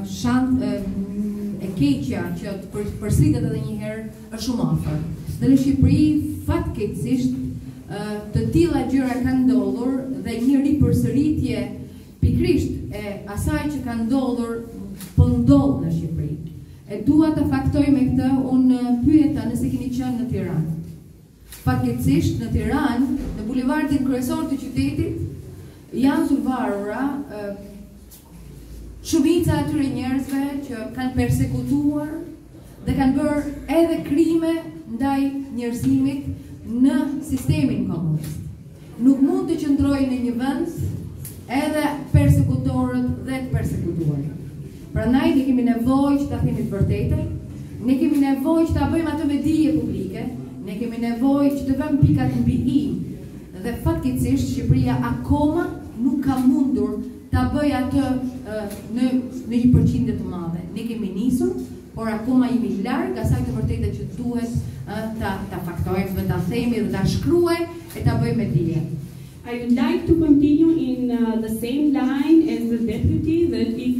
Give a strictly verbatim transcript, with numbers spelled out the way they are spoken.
shant, e keqja që të përsëritet edhe një herë është shumë afër. Dhe në Shqipëri fatkeqësisht të tilla gjëra kanë ndodhur dhe një ripërsëritje pikrisht e asaj që ka ndodhur po ndodh në Shqipëri. E dua të faktoj me këtë, unë pyeta nëse keni qenë në Tiranë. Fatkeqësisht në Tiranë, në bulevardin kryesor të qytetit, janë të varura shumica e atyre njerëzve që kanë persekutuar dhe kanë bërë edhe krime ndaj njerëzimit në sistemin komunist. Nuk mund të qëndrojnë në një vend edhe persekutorët dhe të persekutuarit. Prandaj ne kemi nevojë që ta themi të vërtetën, ne kemi nevojë që ta bëjmë atë me dije publike, ne kemi nevojë që të vëmë pikat mbi i. Dhe fatkeqësisht Shqipëria akoma nuk ka mundur ta bëj atë uh, në, në një përqindje të madhe. Ne kemi nisur, por akoma jemi larg asaj të vërtetë që duhet uh, ta, ta faktojmë dhe ta themi dhe ta shkruajmë e ta bëjmë me dije. I would like to continue in uh, the same line as the deputy, that if